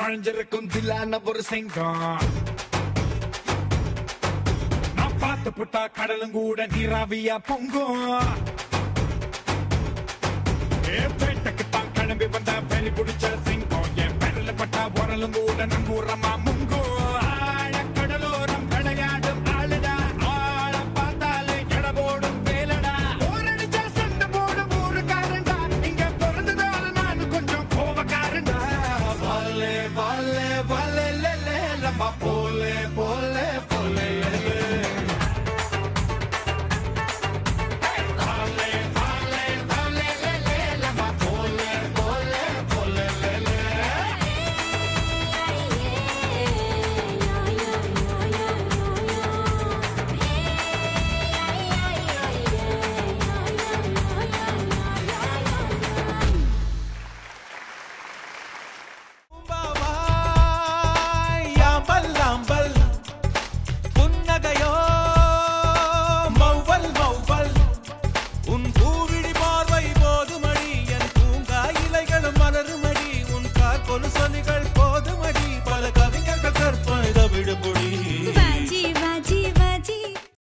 பழஞ்சிருக்கும் தில்லான ஒரு சிங்கம் நான் பார்த்து புட்டா கடலும் கூட நீராவியா பொங்கும் பேட்டைக்கு தான் கிளம்பி வந்த வெளி பிடிச்ச சிங்கம் என் பெரல பட்டா உரலும் கூட நங்கூரமா முங்கும் கடலோரம் விளையாடும் ஆளுடா ஆள பார்த்தாலே கடபோடும் வேலடா ஓரடிச்சா சண்டை போடும் ஊருக்காரண்டா இங்க பிறந்ததால நானும் கொஞ்சம் கோவக்காரண்டா வாலே வாலே வாலே லே லம்மா போலே